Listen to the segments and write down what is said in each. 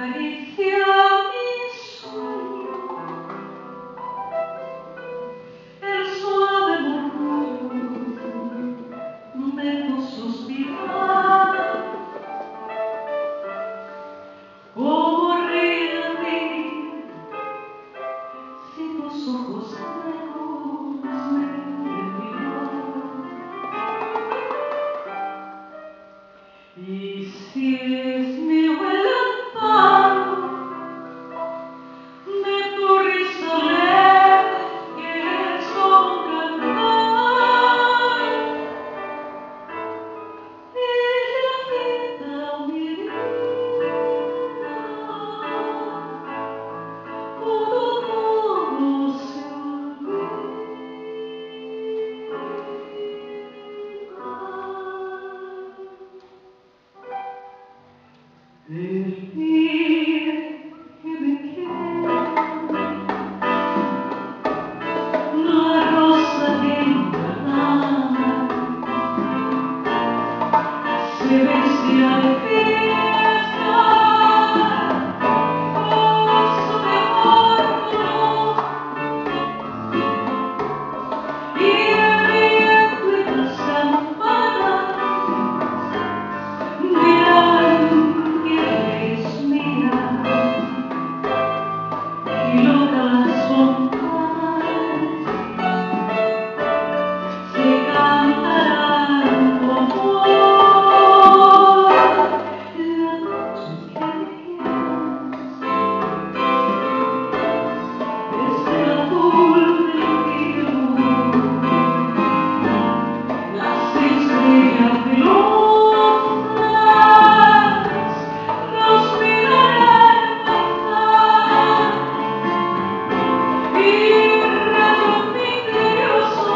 acaricia mi sueño, el suave murmullo de tu suspirar. Como ríe de mí si tus ojos negros me miran. Y si es mi relámpago de tu risa leve que es como un cantar, ella quita mi vida, todo se olvida. El día que me quiera, la rosa que encanaba se vestía de fiesta con su mejor color, y el viento y las campanas dirán que es mía, y locas fontanas se cantarán como la noche que desde el azul del río las estrellas velozas nos mirarán pasar, y un rayo misterioso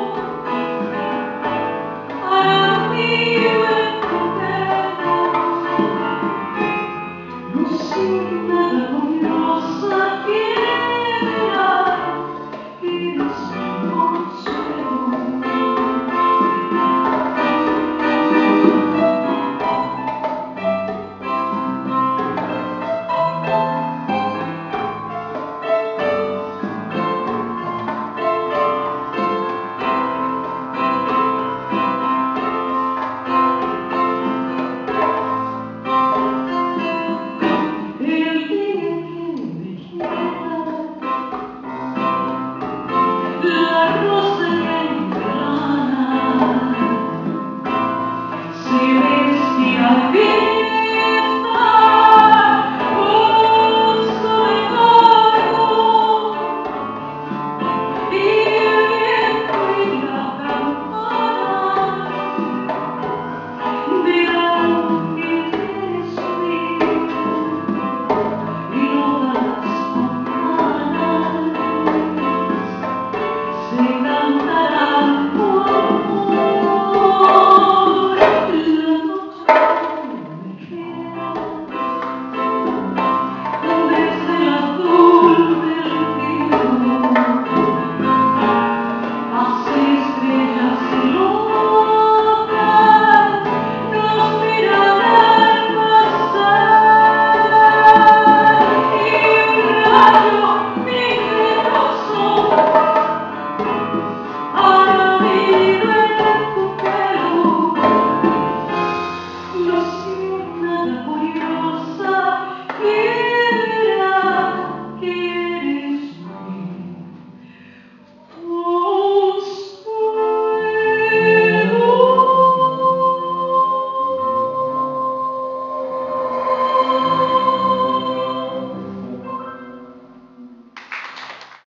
hará nido en tu pelo. Luciérnaga luminosa que